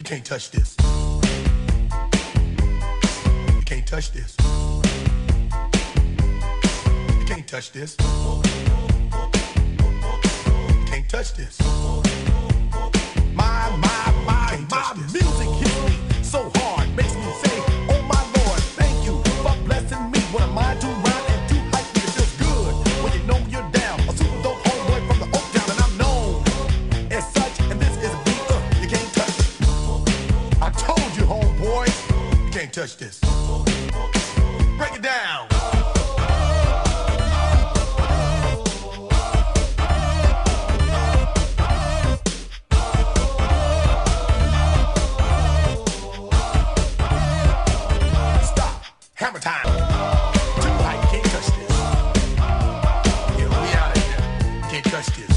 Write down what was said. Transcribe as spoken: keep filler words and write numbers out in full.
You can't touch this. You can't touch this. You can't touch this. You can't touch this. My, my, my, my music hits me so hard, makes me say, oh my Lord, thank you for blessing me. What am I to rhyme and to hype me? It feels good when you know you're down. A super dope homeboy from the Oak Town, and I'm known as such. And this is a beat uh, you can't touch. I told you, homeboy, you can't touch this. Break it down. Hammer time. Tonight, can't touch this. Yeah, we out of here. Can't touch this.